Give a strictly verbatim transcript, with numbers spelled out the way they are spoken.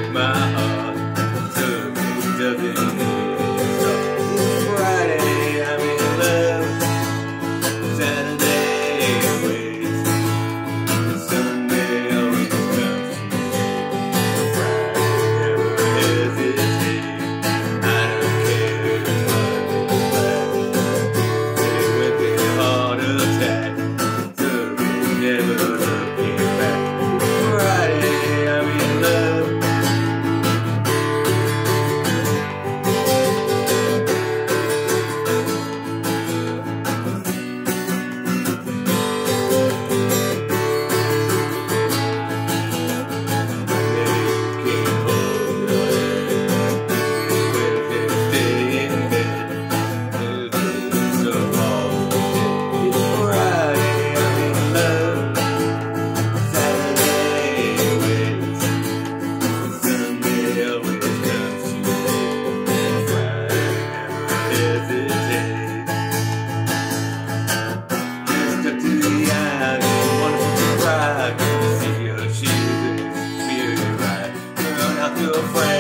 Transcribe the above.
my heart took doesn't stop. Friday, I'm in love. Saturday, waits. Sunday always comes. Friday, never hesitate. I don't care what they with a heart attack. Took never looking back. Friday, I'm in love. Feel friend.